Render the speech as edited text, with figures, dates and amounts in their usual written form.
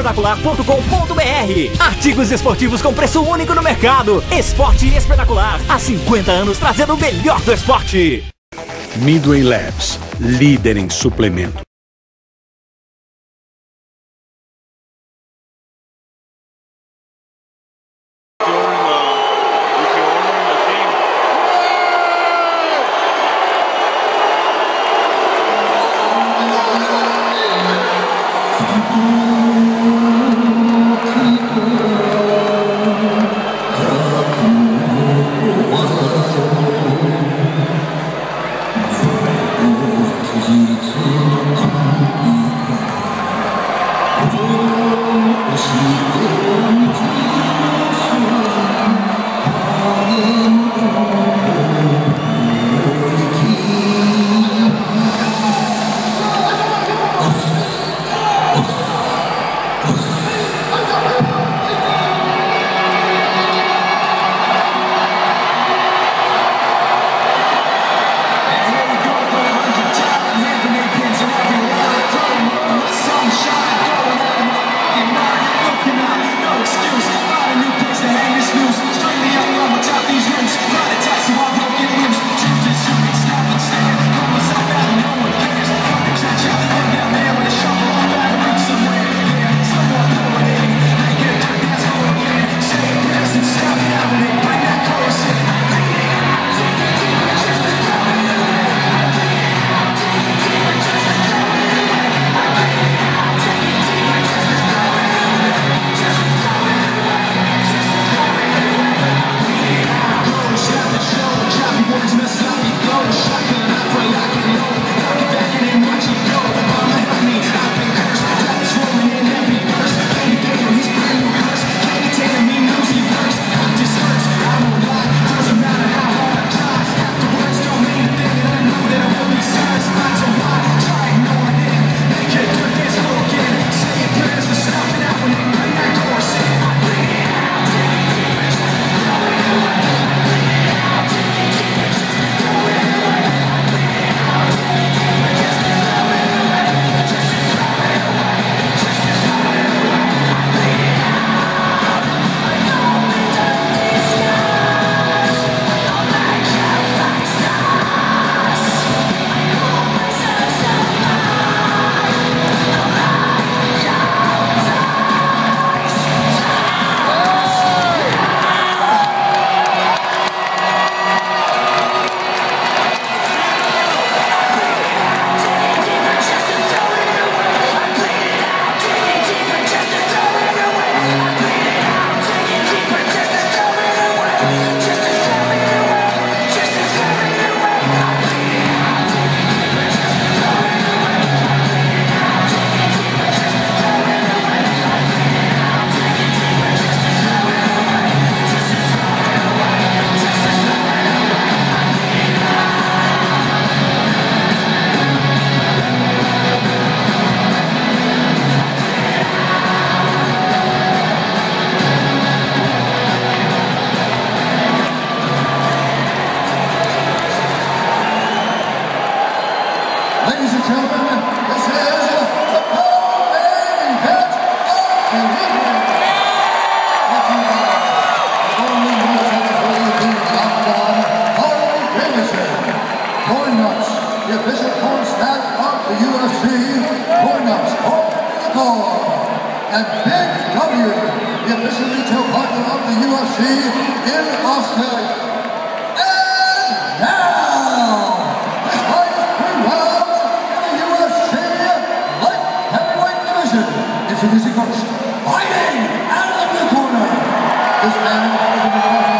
esporteespetacular.com.br. Artigos esportivos com preço único no mercado. Esporte Espetacular. Há 50 anos trazendo o melhor do esporte. Midway Labs, líder em suplemento. Ladies and gentlemen, this is the co-main event of the evening. Only militarily being knocked down, Harley Davidson. Corn Nuts, the official corn snack of the UFC. Corn Nuts, corn for the core. And Big W, the official retail partner of the UFC in Australia. And now, introducing first, fighting out of the corner. This man is in the